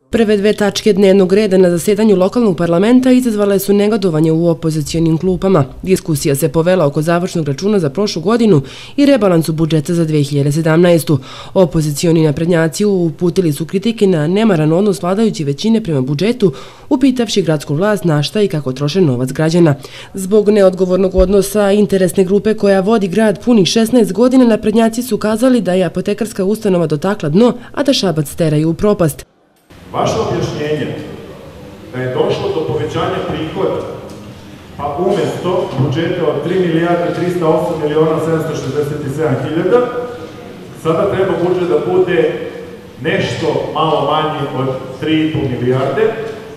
Prve dve tačke dnevnog reda na zasedanju lokalnog parlamenta izazvale su negodovanje u opozicionim klupama. Diskusija se povela oko završnog računa za prošlu godinu i rebalansu budžeta za 2017. Opozicioni naprednjaci uputili su kritike na nemaran odnos vladajuće većine prema budžetu, upitavši gradsku vlast na šta i kako troše novac građana. Zbog neodgovornog odnosa interesne grupe koja vodi grad punih 16 godina, naprednjaci su kazali da je apotekarska ustanova dotakla dno, a da Šabac teraju u propast. Vaše objašnjenje da je došlo do povećanja prihoda, pa umesto budžeta od 3.308.767.000, sada treba budžet da bude nešto malo manji od 3,5 milijarde.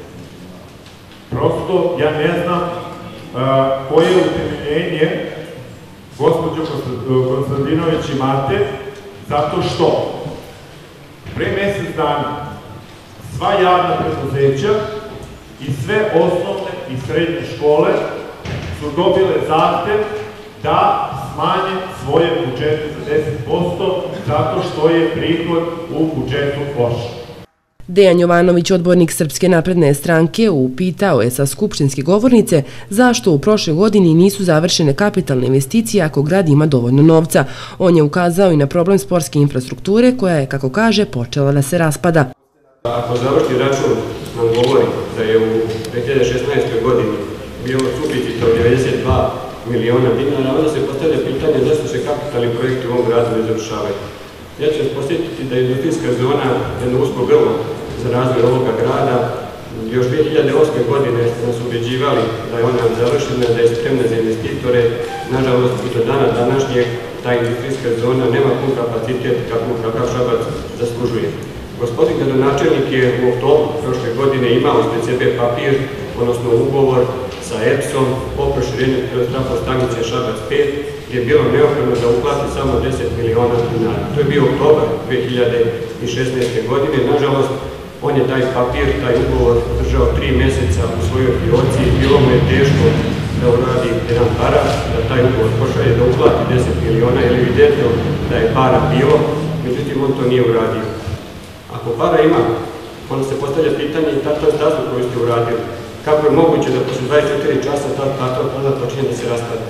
Prosto, ja ne znam koje utemeljenje gospođo Konstantinović imate, zato što pre mesec dana sva javna preduzeća i sve osnovne i srednje škole su dobile zahtev da smanje svoje budžete za 10% zato što je prihod u budžetu loš. Dejan Jovanović, odbornik Srpske napredne stranke, upitao je sa skupštinske govornice zašto u prošloj godini nisu završene kapitalne investicije ako grad ima dovoljno novca. On je ukazao i na problem sportske infrastrukture koja je, kako kaže, počela da se raspada. Ako završni račun nam govori da je u 2016. godini bilo suficita od 92 miliona dinara, onda se postavlja pitanje zašto se kapitalni projekti u ovom gradu ne završavaju. Ja ću vas posjetiti da je industrijska zona jedno usko grlo za razvoj ovoga grada. Još 2008. godine nas ubeđivali da je ona završena, da je spremna za investitore. Nažalost, do dana današnjeg ta industrijska zona nema pun kapacitet kakav Šabac zaslužuje. Gospodin gradonačelnik je u oktobru prošle godine imao ispred sebe papir, odnosno ugovor sa EPS-om o proširenju trafostanice Šabac 5, gdje je bilo neophodno da uplati samo 10 miliona dinara. To je bio oktobar 2016. godine. Nažalost, on je taj papir, taj ugovor držao 3 meseca u svojoj fioci i bilo mu je teško da uradi jedan para, da taj ugovor pošalje da uplati 10 miliona, jer je evidentno da je para bilo, međutim on to nije uradio. Ako para ima, onda se postavlja pitanje i ta staznu koju ste uradili. Kako je moguće da posle 24 časa tada počinje da se raspada?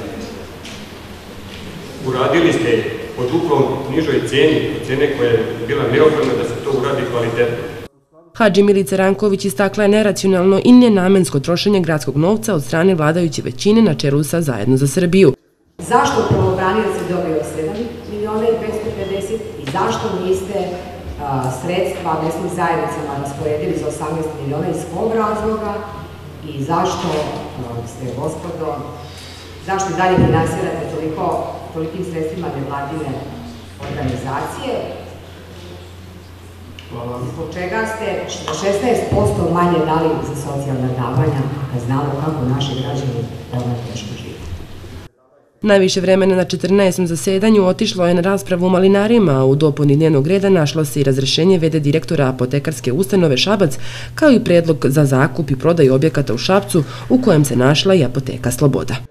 Uradili ste po duplo nižoj ceni, cene koja je bila neophodna da se to uradi kvalitetno. Hadži Milica Ranković istakla je neracionalno i nenamensko trošenje gradskog novca od strane vladajuće većine na čelu sa Zajedno za Srbiju. Zašto pravobranilac je dobio 7 miliona i 550 i zašto niste sredstva mesnim zajednicama rasporedili za 18 miliona, iz kog razloga i zašto ste, gospodo, zašto i dalje finansirate tolikim sredstvima nevladine organizacije? Zbog čega ste 16% manje dali za socijalna davanja, kad znamo kako naši građani veoma teško žive? Najviše vremena na 14. zasedanju otišlo je na raspravu u Malinarima, a u dopuni dnevnog reda našlo se i razrešenje v.d. direktora apotekarske ustanove Šabac, kao i predlog za zakup i prodaju objekata u Šapcu, u kojem se našla i apoteka Sloboda.